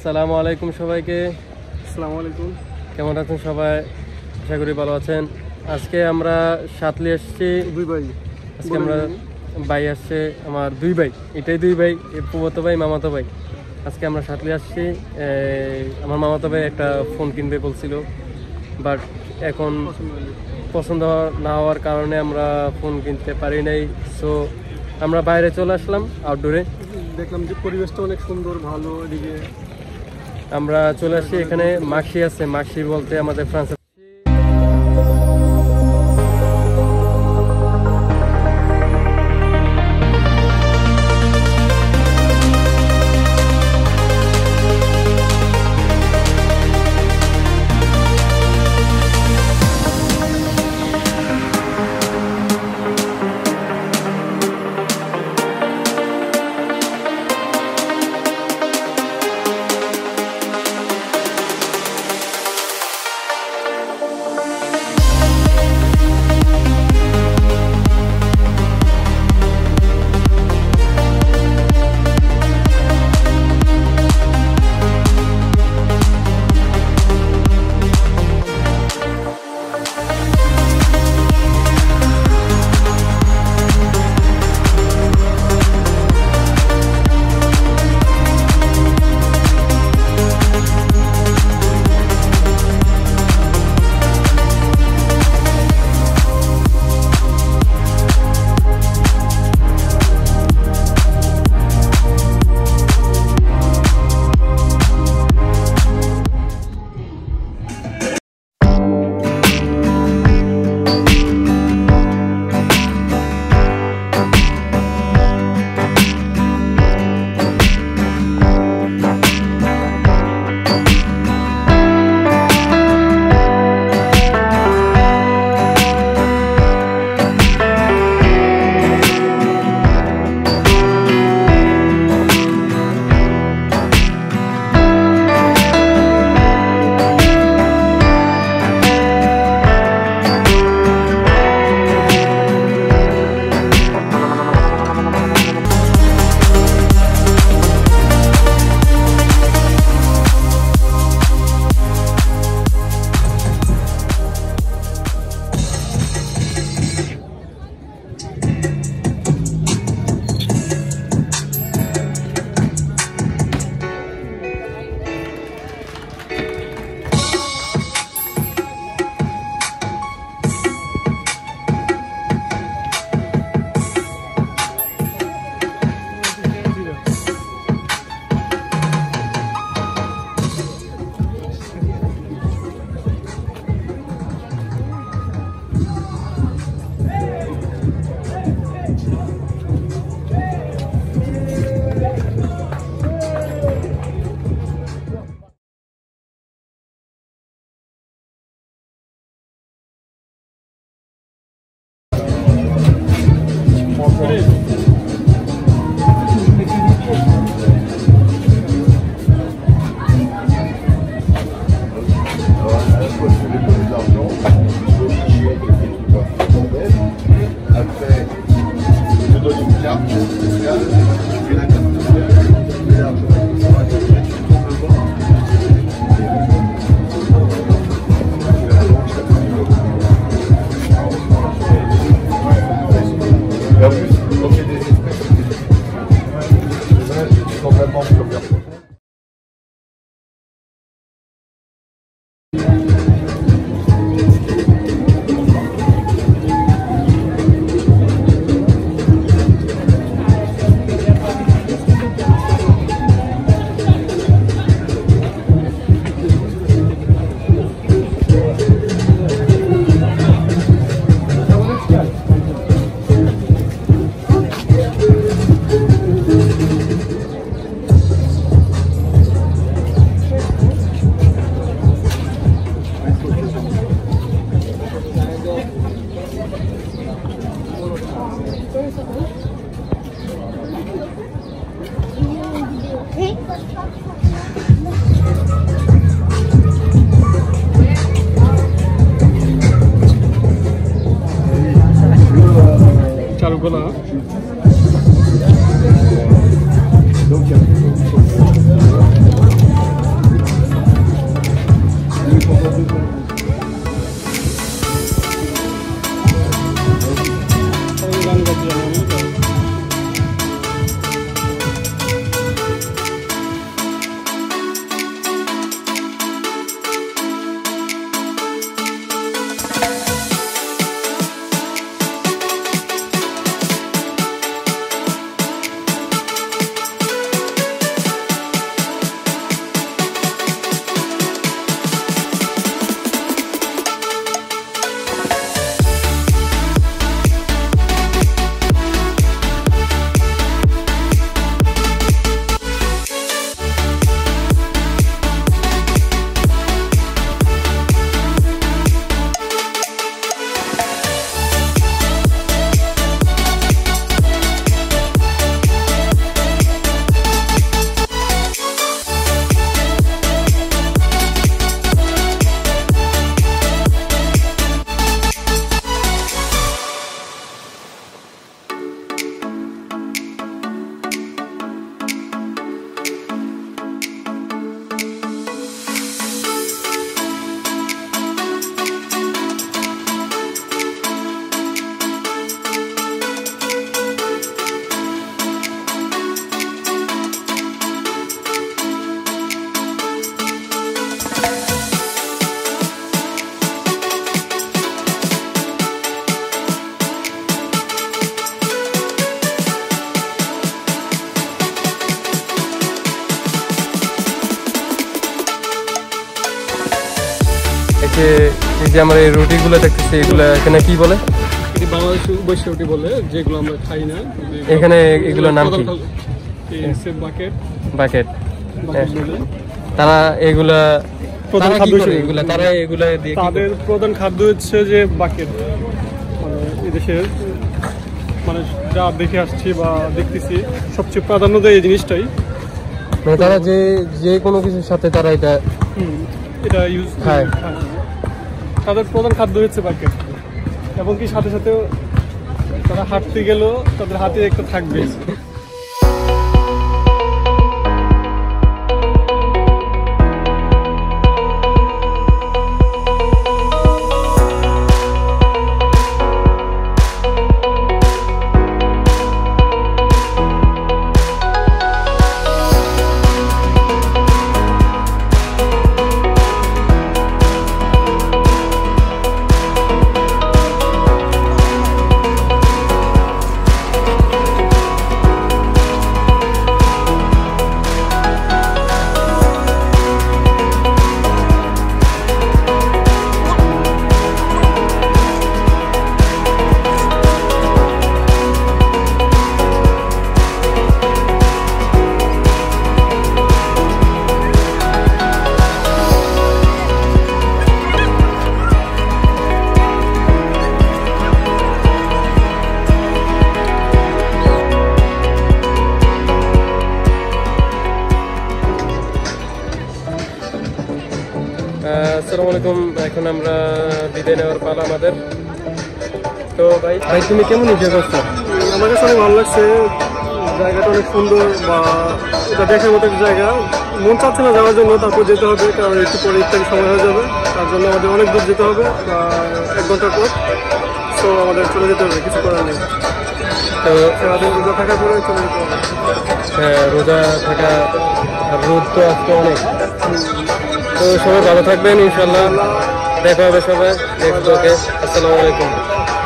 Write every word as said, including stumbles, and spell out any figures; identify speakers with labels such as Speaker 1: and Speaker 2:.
Speaker 1: আসসালামু আলাইকুম সবাইকে।
Speaker 2: আসসালামু আলাইকুম।
Speaker 1: কেমন আছেন সবাই? আশা করি ভালো আছেন। আজকে আমরা সাতলি আসছি
Speaker 2: দুই ভাই।
Speaker 1: আজকে আমরা ভাই আসছে আমার দুই ভাই, এটাই দুই ভাই, ফুফাতো ভাই মামাতো ভাই। আজকে আমরা সাতলি আসছি। আমার মামাতো ভাই একটা ফোন কিনবে বলছিল, বাট এখন পছন্দ না হওয়ার কারণে আমরা ফোন কিনতে পারি নাই। সো আমরা বাইরে চলে আসলাম আউটডোরে।
Speaker 2: দেখলাম যে পরিবেশটা অনেক সুন্দর, ভালো। এদিকে
Speaker 1: আমরা চলে আসছি, এখানে মাক্সি আছে। মাক্সি বলতে আমাদের ফ্রান্স
Speaker 2: Voilà. Donc,
Speaker 1: যে এই যে আমরা এই রুটিগুলো দেখতেছি এগুলো এখানে কি বলে?
Speaker 2: এটি বাংলাদেশি বৈশ্য রুটি বলে, যেগুলো আমরা খাই না।
Speaker 1: এখানে এগুলোর নাম কি?
Speaker 2: Bucket
Speaker 1: bucket.
Speaker 2: বাকেট বলে।
Speaker 1: তারা এগুলা
Speaker 2: প্রধান
Speaker 1: তারা কি
Speaker 2: খাদ্য
Speaker 1: করে
Speaker 2: হিসেবে-
Speaker 1: এগুলা তারা এগুলা দিয়ে কি করে?
Speaker 2: তাদের প্রধান খাদ্য হচ্ছে যে বাকেট। মানে এদেশের মানে যা দেখে আসছি বা দেখতেছি সবচেয়ে প্রাধান্য দেয় এই জিনিসটাই।
Speaker 1: মানে তারা যে যে কোনো কিছুর সাথে তারা এটা
Speaker 2: হুম, এটা ইউজ
Speaker 1: খায়।
Speaker 2: তাদের প্রধান খাদ্য হচ্ছে বাকেট, এবং কি সাথে সাথে তারা হাঁটতে গেলেও তাদের হাতে একটা থাকবে।
Speaker 1: আসসালামু আলাইকুম। এখন আমরা বিদায় নেওয়ার পালা আমাদের। তো ভাই ভাই তুমি কেমন এনজয় করছো?
Speaker 2: আমার কাছে অনেক ভালো লাগছে, জায়গাটা অনেক সুন্দর, বা এটা দেখার মতো একটা জায়গা। মন চাচ্ছে না যাওয়ার জন্য, তারপর যেতে হবে, কারণ একটু পরে ইত্যাদি সময় হয়ে যাবে। তার জন্য আমাদের অনেক দূর যেতে হবে, এক ঘন্টার পর। সো আমাদের চলে যেতে হবে, কিছু করার নেই।
Speaker 1: তো
Speaker 2: সারাদিন রোজা থাকার পরে চলে যেতে হবে।
Speaker 1: হ্যাঁ, রোজা থাকা আর রোদ তো আজকে অনেক। তো সবাই ভালো থাকবেন, ইনশাল্লাহ দেখা হবে সবাই নেক্সট ব্লগে। আসসালামু আলাইকুম।